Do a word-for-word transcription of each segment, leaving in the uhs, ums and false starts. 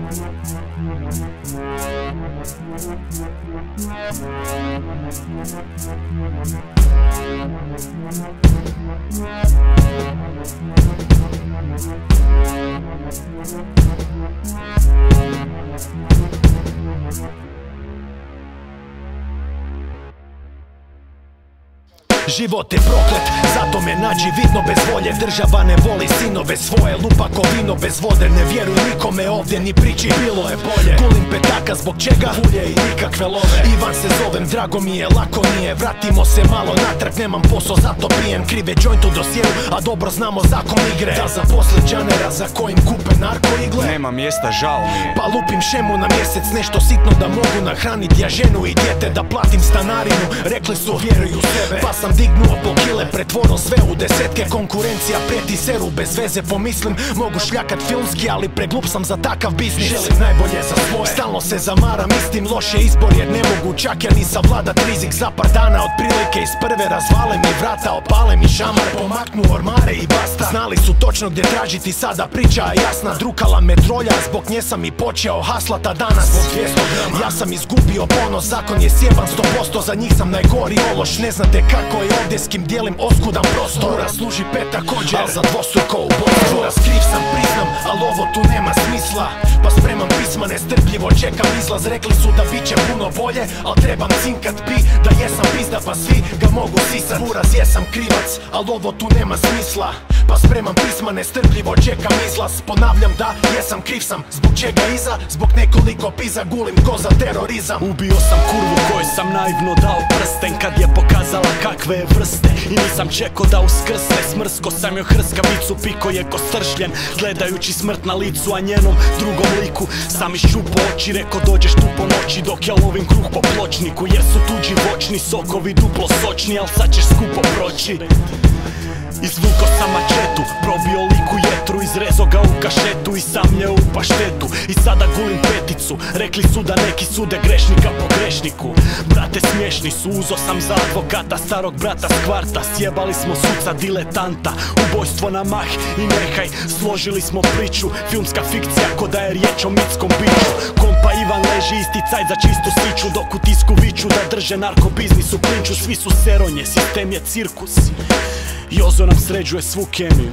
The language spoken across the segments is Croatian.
Život je proklet, zato me nađi vidno bez volje. Država ne voli sinove svoje, lupa ko vino bez vode. Ne vjeruj nikome ovdje ni priči, bilo je bolje. Gulim petaka zbog čega, hulje i nikakve love. Ivan se zovem, drago mi je, lako nije. Vratimo se malo natrag, nemam posao, zato pijem. Krive jointu dosjeru, a dobro znamo zakon igre. Da zaposle džanera za kojim kupe narko igle. Nema mjesta, žal mi je. Pa lupim šemu na mjesec, nešto sitno da mogu nahranit ja ženu i dijete. Da platim stanarinu, rekli su vjeruj u sebe. Pa sam dignuo po kile, pretvoro sve u desetke. Konkurencija prijeti seru, bez veze pomislim. Mogu šljakat filmski, ali preglup sam za takav biznis. Želim najbolje za svoje, stalno se zamaram, istim loše izbor jer ne mogu čak ja ni savladat rizik. Za par dana otprilike iz prve razvale mi vrata, opale mi šamar, pomaknu ormare i basta. Znali su točno gdje tražiti, sada priča je jasna. Drukala me trolja, zbog nje sam i počeo haslata danas. Zbog dvjesto grama ja sam izgubio ponos, zakon je sjeban sto posto, za njih sam najgori ološ. Ne znate kako je ovdje, s kim dijelim oskudan prostor. Dvorac služi pet također, al za dvostruko u boju. Dvorac kriv sam, priznam, al ovo tu nema smisla. Pa spremam pisma, nestrpljivo čekam izlaz. Rekli su da bit će puno bolje, al trebam cinkat pi. Da jesam pizda pa svi ga mogu sisat. Buraz jesam krivac, al ovo tu nema smisla. Pa spremam pisma, nestrpljivo čekam izlaz. Ponavljam da jesam kriv sam, zbog čega iza? Zbog nekoliko piza, gulim ko za terorizam. Ubio sam kurvu kojoj sam naivno dao prsten, kad je pokazala kakve je vrste. I nisam čekao da uskrsne, smrsko sam joj hrskavicu, piko je ko stršljen. Gledajući smrt na licu, a njenom drugom liku sam iščupo oči, reko dođeš tu po noći. Dok ja lovim kruh po pločniku, jer su tuđi voćni sokovi duplo sočni, al sad ćeš skupo proći. Izvuko sam mačetu, probio liku jetru, izrezo ga u kašetu i sam je u paštetu. I sada gulim peticu, rekli su da neki sude grešnika po grešniku. Brate smiješni su, uzo sam za advokata, starog brata s kvarta. Sjebali smo suca diletanta, ubojstvo na mah i nehaj. Složili smo priču, filmska fikcija ko da je riječ o mitskom biću. Kompa Ivan leži isti cajt za čistu siću, dok u tisku viču da drže narkobiznis u klinču. Svi su seronje, sistem je cirkus, Jozo nam sređuje svu kemiju.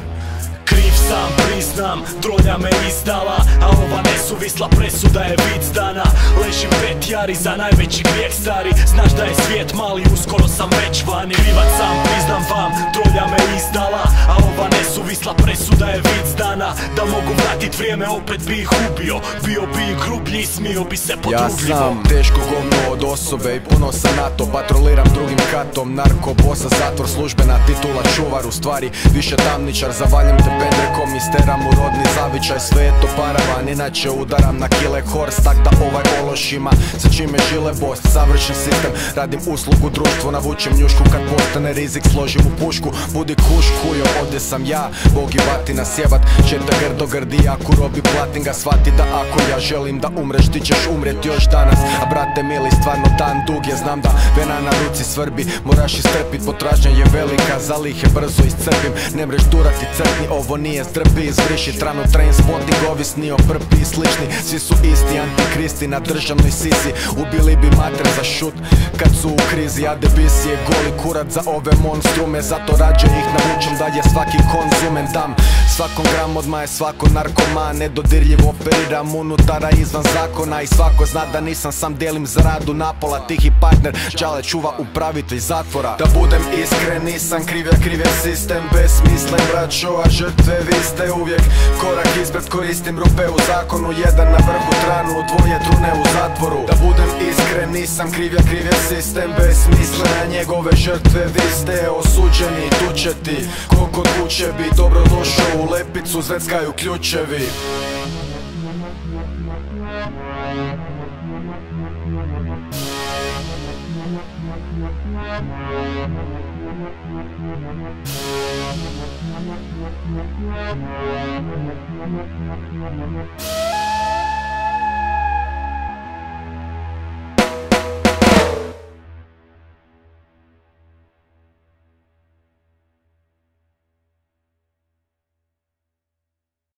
Kriv sam, priznam, drolja me izdala, a ova nesuvisla presuda je vic dana. Ležim pet jari za najveći grijeh stari, znaš da je svijet mali, uskoro sam već vani. Krivac sam, priznam vam, drolja me izdala, a ova nesuvisla presuda je vic dana. Da mogu vratit vrijeme, opet bi ih ubio, bio bi ih grublji i smio bi se podrugljivo. Ja sam teško govno od osobe i puno sam na to, patroliram drugim katom, narko, bosa, zatvor, službena titula, čuvar u stvari, više tamničar, zavaljam te pendrekom, isteram u rodni zavičaj, sve je to paravan, inače udaram na kile horse, tak da ovaj ološ ima sa čime žile bost, savršen sistem, radim uslugu društvu, navučem njušku kad postane rizik, složim u pušku, budi kuš kujo, ovdje sam ja, Bog i batina sjebat, četa grdo grdi, ako robi platim ga, shvati da ako ja želim da umreš, ti ćeš umret još danas, a brate mili, stvarno dan dug je, znam da vena na ruci svrbi, moraš istrpit, potražnja je velika, zalihe brzo iscrpim, ne mreš durati crkni, ovo nije zdrpi, izbriši tranu, train spotting, ovisni o prpi i slični, svi su isti, antikristi na državnoj sisi, ubili bi mater za šut kad su u krizi, a debisi je goli kurat za ove monstrume, zato rađe ih navučem da je svaki konzumen, dam svakom gram odmah je svako narkoman, nedodirljivo operiram unutara izvan zakona i svako zna da nisam sam, dijelim zaradu napola, tihi partner, čale čuva upravitelj zatvora. Da budem iskren, nisam kriv, ja kriv je sistem, besmislen braćo, a žrtve vi ste uvijek korak ispred, koristim rupe u zakonu, jedan na vrhu tranu, dvoje trune u zatvoru. Da budem iskren, nisam kriv, ja kriv je sistem, besmislen, a njegove žrtve vi ste osuđeni, tu će ti ko kod kuće bi, dobro došao u Lepicu, zveckaju ključevi. We'll be right back.